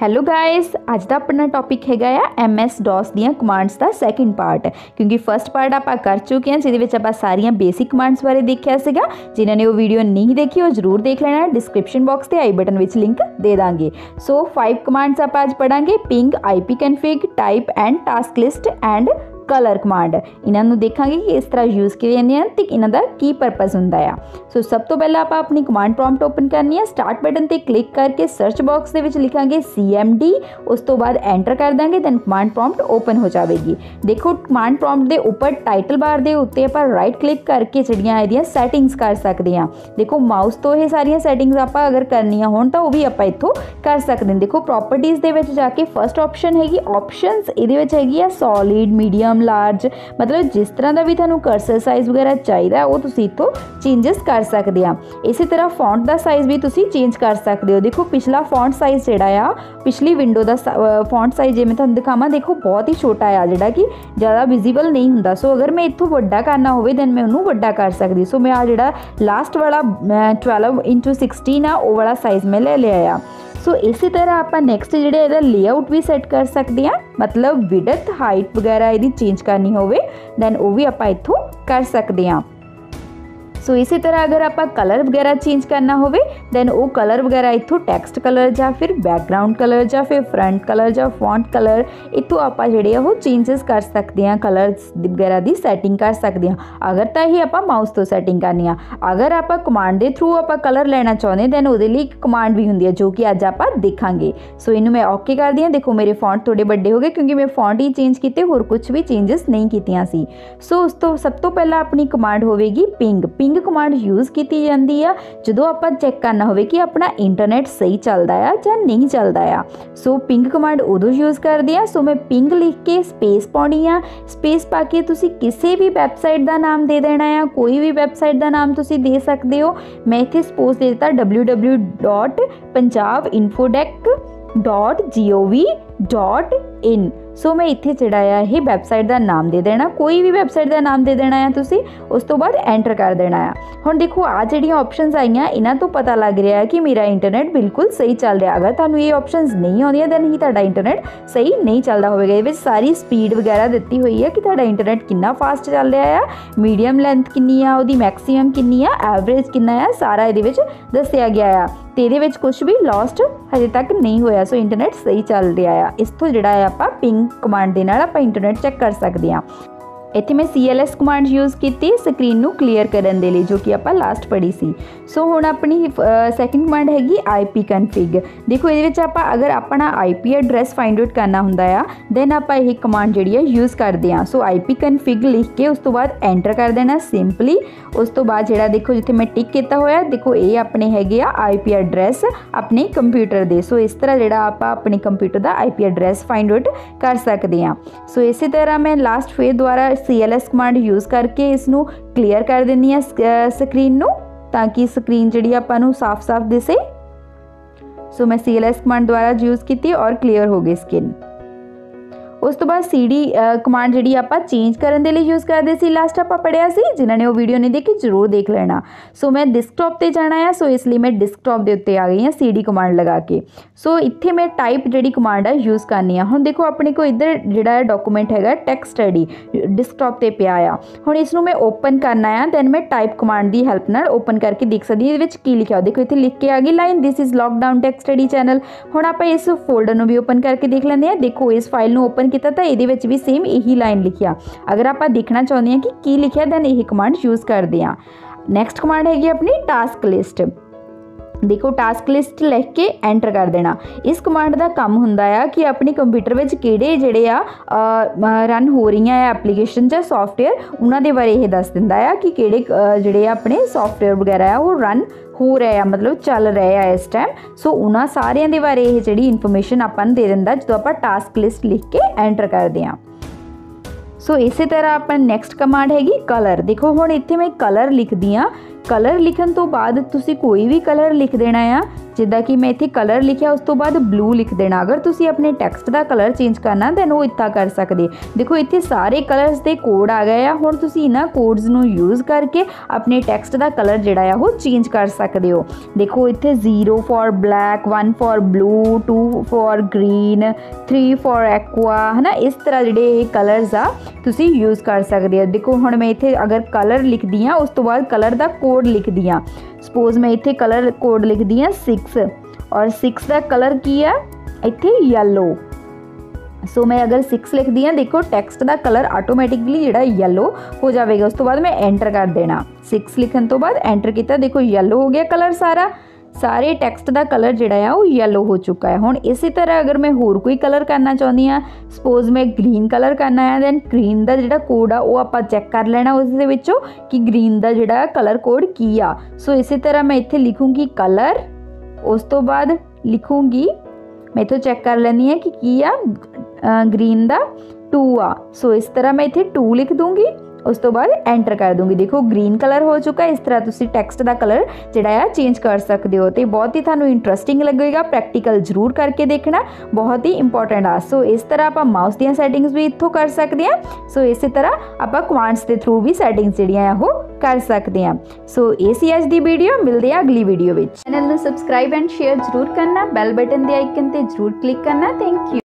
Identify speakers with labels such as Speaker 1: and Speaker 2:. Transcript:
Speaker 1: Hello guys, अज का अपना topic हैगा MS DOS दियां कमांड्स का सैकेंड पार्ट। क्योंकि फर्स्ट पार्ट आप कर चुके हैं जिहदे आप सारियां बेसिक कमांड्स बारे देखा सीगा। जिन्होंने वो वीडियो नहीं देखी वो जरूर देख लेना, डिस्क्रिप्शन बॉक्स से आई बटन में लिंक दे देंगे। सो 5 कमांड्स आप अज पढ़ांगे, ping, IP config, type and task list and colour command. इन्हों देखांगे कि इस तरह यूज़ किए जाते हैं तो इन्हों की परपज़ होंदा है। सो सब तो पहले आप अपनी कमांड प्रॉम्प्ट ओपन करनी है। स्टार्ट बटन पर क्लिक करके सर्च बॉक्स के लिखांगे CMD, उस तो बाद एंटर कर देंगे, दैन कमांड प्रॉम्प्ट ओपन हो जाएगी। देखो कमांड प्रॉम्प्ट के उपर टाइटल बार के उत्ते आप राइट क्लिक करके जिहड़ियां इहदियां सैटिंग्स कर सकते हैं। देखो माउस तो ये सारियां सैटिंग्स आप अगर करनियां होण तां वो भी आप इत्थों कर सकते हैं। देखो प्रॉपर्टीज़ दे विच जाके फर्स्ट ऑप्शन हैगी ऑप्शनस, इहदे विच हैगी आ सॉलिड, मीडियम, लार्ज, मतलब जिस तरह का भी तुहानूं कर्सर साइज़ वगैरह चाहिए वो तुसीं इत्थों चेंजिस कर सकते हैं। इसी तरह फॉन्ट का साइज़ भी तुसीं चेंज कर सकते हो। देखो पिछला फॉन्ट साइज़ जिहड़ा आ, पिछली विंडो का फॉन्ट साइज़ जे मैं तुहानूं दिखावां, देखो बहुत ही छोटा आ जिहड़ा कि ज़्यादा विजिबल नहीं हुंदा। सो अगर मैं इत्थों वड्डा करना होवे दैन मैं उन्होंने वड्डा कर सकती। सो मैं आ जिहड़ा लास्ट वाला 12x16 आ वो वाला साइज़ मैं ले लिया आ। सो इसी तरह आप नैक्सट जो लेआउट भी सैट कर सकते हैं, मतलब विड्थ, हाइट वगैरह यदि चेंज करनी होवे दैन वो भी आप इत्थों कर सकते हैं। सो इसी तरह अगर आप कलर वगैरह चेंज करना होवे दैन वो कलर वगैरह इत्थों टैक्सट कलर या फिर बैकग्राउंड कलर या फिर फ्रंट कलर या फॉन्ट कलर इत्थों आप जिहड़े वो चेंजिस कर सकते हैं, कलर्स वगैरह की सैटिंग कर सकते हैं। अगर तो ही आप माउस तो सैटिंग करनी है। अगर आप कमांड के थ्रू आप कलर लेना चाहते दैन वो एक कमांड भी होंगी है जो कि अज आप देखांगे। सो इनू मैं ओके कर दी हाँ। देखो मेरे फॉन्ट थोड़े बड़े हो गए क्योंकि मैं फॉन्ट ही चेंज किए, होर कुछ भी चेंजिस नहीं कीतियां सी। सो उस तो सब तो पहला अपनी कमांड होगी पिंग कमांड यूज़ की जाती है जो आप चैक करना हो कि अपना इंटरनेट सही चलता है या नहीं चलता है। सो पिंग कमांड उदों यूज़ करते हैं। सो मैं पिंग लिख के स्पेस पानी है, स्पेस पा के तुसी किसी भी वैबसाइट का नाम दे देना है, कोई भी वैबसाइट का नाम तुसी दे सकते हो। मैं इत्थे सपोज दे दिता www.punjabinfodec.gov.in। सो मैं इत्थे जिहड़ा है ये वैबसाइट का नाम दे देना, कोई भी वैबसाइट का नाम दे देना है तुसी, उस तो बाद एंटर कर देना है। हुण देखो आ जिहड़ियां ऑप्शनस आईयां इन्हां तो पता लग रहा है कि मेरा इंटरनेट बिल्कुल सही चल रहा। अगर तुहानूं ये ऑप्शनस नहीं आउंदियां दैन ही तुहाडा इंटरनेट सही नहीं चलता होवेगा। इहदे विच सारी स्पीड वगैरह दित्ती हुई है कि तुहाडा इंटरनेट कितना फास्ट चल रहा है, मीडियम लेंथ कितनी आ, उहदी मैक्सीमम कितनी आ, एवरेज कितना है, सारा इहदे विच दस्सिया गया है। तो ये कुछ भी लॉस्ट हजे तक नहीं होया। सो इंटरनेट सही चल रहा है। इस तो जिहड़ा आप पिंग कमांड के नाल आप इंटरनेट चैक कर सकते हैं। इत्थे मैं CLS कमांड यूज़ की स्क्रीन नू क्लीयर करने के लिए जो कि आप लास्ट पढ़ी सी। सो हुण अपनी सैकेंड कमांड हैगी IP कन्फिग। देखो ये आप अगर अपना IP एड्रैस फाइंड आउट करना हुंदा आ दैन आप यह कमांड जिहड़ी है यूज़ करते हैं। सो IP कन्फिग लिख के उस तो बाद एंटर कर देना सिंपली। उस तो बाद जिहड़ा देखो जिथे मैं टिक किया होया, देखो ये अपने हैगे आ IP एड्रैस अपने कंप्यूटर दे। सो इस तरह जिहड़ा आप अपने कंप्यूटर का IP एड्रैस फाइंड आउट कर सकते हैं। सो इसी तरह मैं लास्ट फिर दोबारा CLS कमांड यूज़ करके इसनू क्लीयर कर देनी है स्क्रीन नू, ताकि स्क्रीन जिहड़ी आपां नू साफ साफ दिसे। सो मैं CLS कमांड द्वारा यूज़ की और क्लीयर हो गई स्क्रीन। उस तो बाद CD कमांड जी आप चेंज करने के लिए यूज़ करते सी, लास्ट आप पढ़िया सी। जिन्होंने वो वीडियो नहीं देखी जरूर देख लेना। सो मैं डिस्कटॉप पर जाना है, सो इसलिए मैं डिस्कटॉप के उत्ते आ गई हाँ CD कमांड लगा के। सो इत्थे मैं टाइप जी कमांड है यूज़ करनी है। हुण देखो अपने को इधर जिहड़ा डॉक्यूमेंट हैगा टेक्स्ट स्टडी डिस्कटॉप पर पिया आ। हुण इसनूं मैं ओपन करना है, दैन मैं टाइप कमांड की हेल्प नाल ओपन करके देख सकती हूँ की लिखा। देखो इत्थे लिख के आ गई line this is lockdown text study channel. हुण आप इस फोल्डर नूं भी ओपन करके देख लेंगे हैं। देखो इस फाइल नूं ओपन किया तो ये भी सेम यही लाइन लिखिया। अगर आप देखना चाहते हैं कि की लिखा दैन यही कमांड यूज़ करते हैं। नैक्सट कमांड हैगी अपनी टास्क लिस्ट। देखो टास्क लिस्ट लिख के एंटर कर देना। इस कमांड का काम हुंदा है कि अपने कंप्यूटर में किहड़े जिहड़े आ रन हो रही है एप्लीकेशन या सॉफ्टवेयर उन्हां दे बारे ये दस दिंदा है कि किहड़े जिहड़े अपने सॉफ्टवेयर वगैरह है वो रन हो रहे हैं, मतलब चल रहे हैं इस टाइम। सो उन्हां सारियां दे बारे ये जिहड़ी इन्फॉर्मेशन आपां दे दिंदा जो आप टास्क लिस्ट लिख के एंटर करते हैं। सो इसी तरह आप नैक्सट कमांड हैगी कलर। देखो हुण इत्थे मैं कलर लिखदी हाँ। कलर लिखण तो बाद तुसी कोई भी कलर लिख देना है जिद्दां कि मैं इत्थे कलर लिखिया उस तो बाद ब्लू लिख देना। अगर तुसी अपने टैक्सट का कलर चेंज करना दैन वो इत्थां कर सकदे। देखो इत्थे सारे कलर्स दे कोड आ गए आ। हुण तुसी इन्हां कोड्स नूं यूज़ करके अपने टैक्सट का कलर जिहड़ा आ वो चेंज कर सकदे हो। देखो इत्थे 0 for black, 1 for blue, 2 for green, 3 for aqua है ना। इस तरह जिहड़े कलर्स आ तुसी यूज़ कर सकदे हो। देखो हुण मैं इत्थे अगर कलर लिखदी हाँ उस तो बाद कलर का कोड लिखदी हाँ। सपोज मैं इत्थे कलर कोड लिखदी हाँ 6 और 6 का कलर की है इत्थे येलो। सो मैं अगर 6 लिखदी हाँ देखो टैक्सट का कलर आटोमैटिकली जिहड़ा येलो हो जाएगा। उस तो बाद मैं एंटर कर देना। 6 लिखन तो बाद एंटर किया, देखो येलो हो गया कलर सारे टैक्सट का कलर जिहड़ा है वो येलो हो चुका है। हुण इसी तरह अगर मैं होर कोई कलर करना चाहती हाँ, सपोज मैं ग्रीन कलर करना है दैन ग्रीन का जिहड़ा कोड आ वो आपां चैक कर लेना उस दे विचों कि ग्रीन का जिहड़ा कलर कोड की आ। सो इसी तरह मैं इत्थे लिखूँगी कलर, उस तो बाद लिखूँगी मैं इत्थों चैक कर लैनी है कि आ ग्रीन का 2 आ। सो इस तरह मैं इत्थे 2 लिख दूँगी, उस तो बाद एंटर कर दूँगी। देखो ग्रीन कलर हो चुका है। इस तरह तुसी टैक्सट का कलर जिहड़ा है चेंज कर सकते हो। तो बहुत ही थानू इंटरस्टिंग लगेगा, प्रैक्टिकल जरूर करके देखना, बहुत ही इंपॉर्टेंट आ। सो इस तरह आप माउस दी सैटिंग्स भी इत्थों कर सकते हैं। सो इसी तरह आप कमांड्स के थ्रू भी सैटिंग्स जिहड़ियां वो कर सकते हैं। सो ये सी अज दी वीडियो, मिलते हैं अगली वीडियो में। चैनल नू सबसक्राइब एंड शेयर जरूर करना, बैल बटन के आइकन पर जरूर क्लिक करना। Thank you.